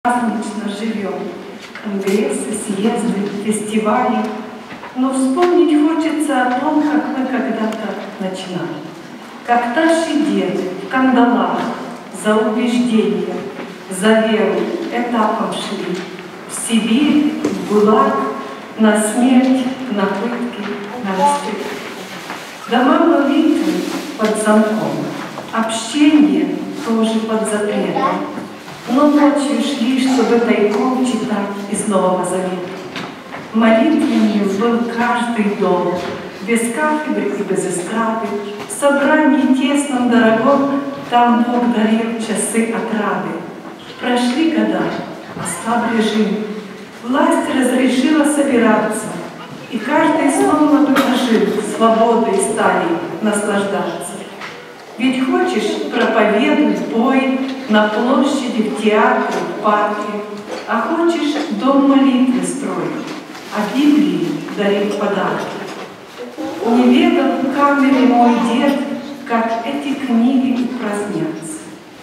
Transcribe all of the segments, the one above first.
празднично живем. Конгрессы, съезды, фестивали. Но вспомнить хочется о том, как мы когда-то начинали. Как наши деды в кандалах за убеждение, за веру этапом шли. В Сибирь, в ГУЛАГ, на смерть, на пытки, на расстрел. Дома молитвы под замком, общение тоже под запретом. Но ночью шли, чтобы тайком читать из Нового Завета. Молитвенным был каждый дом, без кафедры и без эстрады. В собрании тесном, дорогом, там Бог дарил часы отрады. Прошли года, ослаб режим. Власть разрешила собираться, и каждый словно бы ожил, свободой стали наслаждаться. Ведь хочешь, проповедуй, пой, на площади, в театре, в парке, а хочешь, дом молитвы строй, а Библии дари подарки. Не ведал в камере мой дед, как эти книги упразднятся.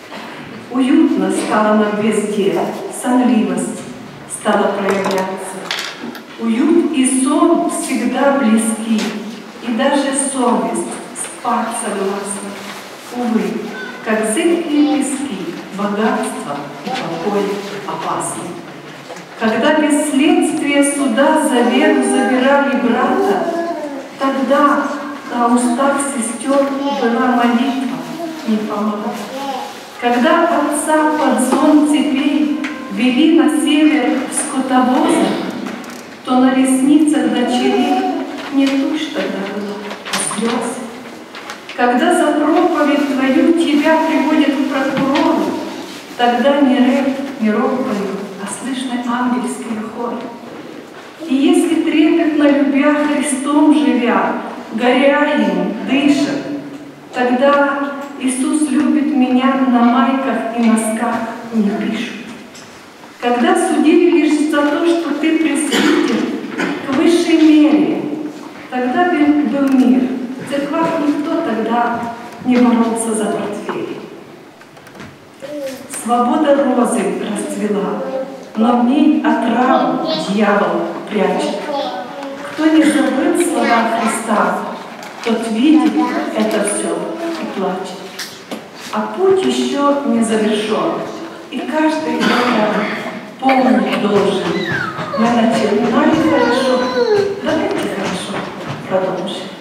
Уютно стало нам везде, сонливость стала проявляться. Уют и сон всегда близки, и даже совесть спать согласна. Увы, как зыбкие пески, богатство и покой опасны. Когда без следствия суда за веру забирали брата, тогда на устах сестер была молитва не помогла. Когда отца под звон цепей вели на север в скотовозах, то на ресницах дочерей не тушь тогда была, а слезы. Когда за проповедь твою тебя приводят к прокурору, тогда не рэп, не рок поют, а слышны ангельские хоры. И если трепетно любя Христом живя, горя им, дыша, тогда Иисус любит меня на майках и носках не пишут. Когда судили лишь за то, что ты присвятен к высшей мере, тогда был мир. В церквах никто тогда не боролся за портфель. Свобода розы расцвела, но в ней отраву дьявол прячет. Кто не забыл слова Христа, тот видит это все и плачет. А путь еще не завершен, и каждый это помнить должен. Мы начинали хорошо, давайте хорошо продолжим.